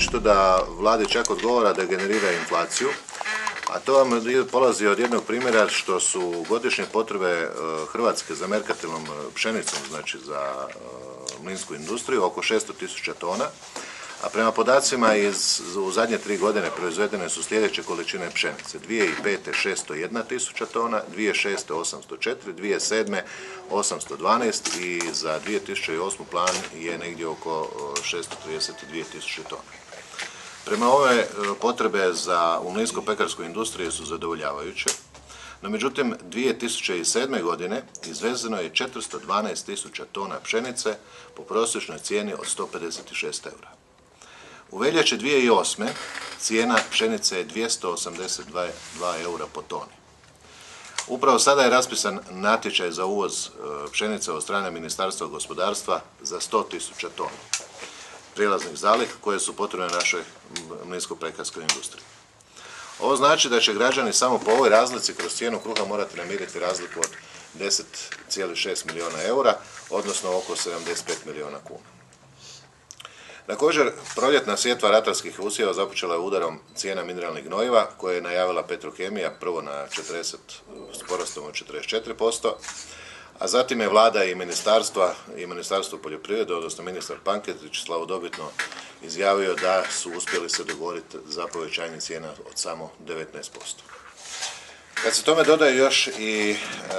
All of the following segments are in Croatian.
očito da vladi čak odgovara da generira inflaciju, a to vam polazi od jednog primjera što su godišnje potrebe Hrvatske za merkantilnom pšenicom, znači za mlinsku industriju, oko 600.000 tona, a prema podacima u zadnje 3 godine proizvedene su sljedeće količine pšenice. 2005. 601.000 tona, 2006. 804, 2007. 812 i za 2008. plan je negdje oko 632.000 tona. Prema ove potrebe u mlinsko-pekarskoj industriji su zadovoljavajuće, no međutim 2007. godine izvezeno je 412.000 tona pšenice po prosječnoj cijeni od 156 eura. U veljači 2008. cijena pšenice je 282 eura po toni. Upravo sada je raspisan natječaj za uvoz pšenice od strane Ministarstva gospodarstva za 100.000 tona prijelaznih zaliha koje su potrebne našoj mlinsko-pekarskoj industriji. Ovo znači da će građani samo po ovoj razlici kroz cijenu kruha morati namiriti razliku od 10,6 milijuna eura, odnosno oko 75 milijuna kuna. Također, proljetna sjetva ratarskih usjeva započela je udarom cijena mineralnih gnojiva koje je najavila Petrokemija prvo na 40, s porastom od 44%, a zatim je vlada i Ministarstvo poljoprivrede, odnosno ministar Pankretić slavodobitno izjavio da su uspjeli se dogovoriti za povećanje cijena od samo 19%. Kad se tome dodaje još i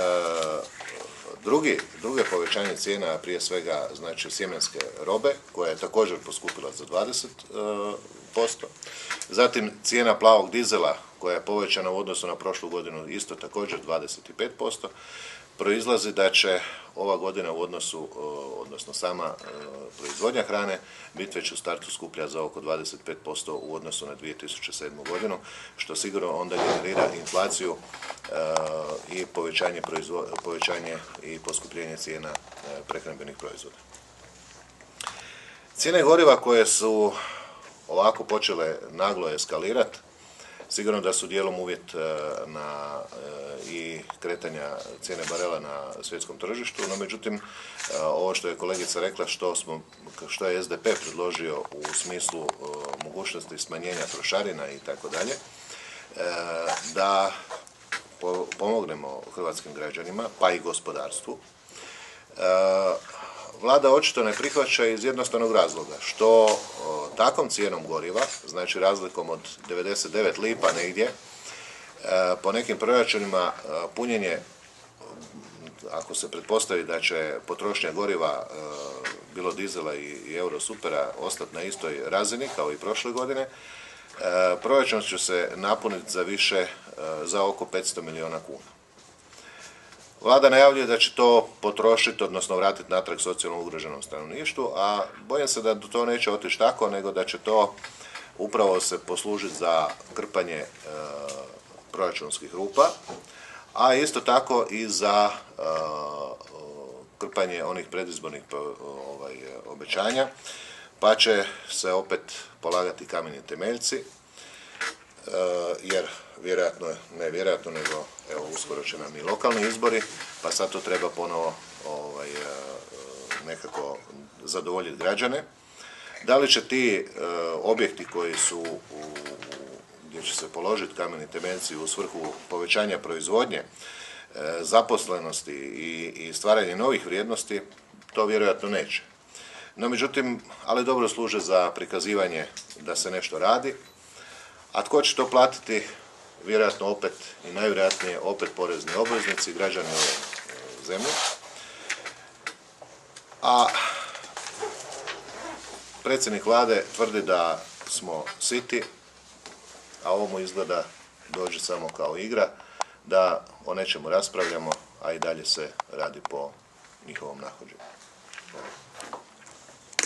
druge povećanje cijena, prije svega znači sjemenske robe, koja je također poskupila za 20%. Zatim cijena plavog dizela koja je povećana u odnosu na prošlu godinu isto također 25%. Proizlazi da će ova godina odnosno sama proizvodnja hrane biti već u startu skuplja za oko 25% u odnosu na 2007. godinu, što sigurno onda generira inflaciju i povećanje i poskupljenje cijena prehrambenih proizvoda. Cijene goriva koje su ovako počele naglo eskalirati, sigurno da su dijelom uvjet i kretanja cijene barela na svjetskom tržištu, no međutim ovo što je kolegica rekla što je SDP predložio u smislu mogućnosti smanjenja trošarina i tako dalje, da pomognemo hrvatskim građanima pa i gospodarstvu. Vlada očito ne prihvaća iz jednostavnog razloga što takvom cijenom goriva, znači razlikom od 99 lipa negdje, po nekim proračunima punjenje, ako se pretpostavi da će potrošnja goriva bilo dizela i eurosupera ostati na istoj razini kao i prošle godine, proračun će se napuniti za oko 500 milijuna kuna. Vlada najavljuje da će to potrošiti, odnosno vratiti natrag socijalno ugroženom stanovništvu, a bojim se da to neće otići tako, nego da će to upravo se poslužiti za krpanje proračunskih rupa, a isto tako i za krpanje onih predizbornih obećanja, pa će se opet polagati kameni temeljci, jer uskoro će nam i lokalni izbori, pa sad to treba ponovo nekako zadovoljiti građane. Da li će ti objekti gdje će se položiti kameni temeljci u svrhu povećanja proizvodnje, zaposlenosti i stvaranje novih vrijednosti, to vjerojatno neće. No međutim, ali dobro služe za prikazivanje da se nešto radi, a tko će to platiti? Vjerojatno opet i najvjerojatnije opet porezni obveznici, građani ove zemlje. A predsjednik vlade tvrdi da smo siti, a ovo mu izgleda dođe samo kao igra, da o nečemu raspravljamo, a i dalje se radi po njihovom nahođenju.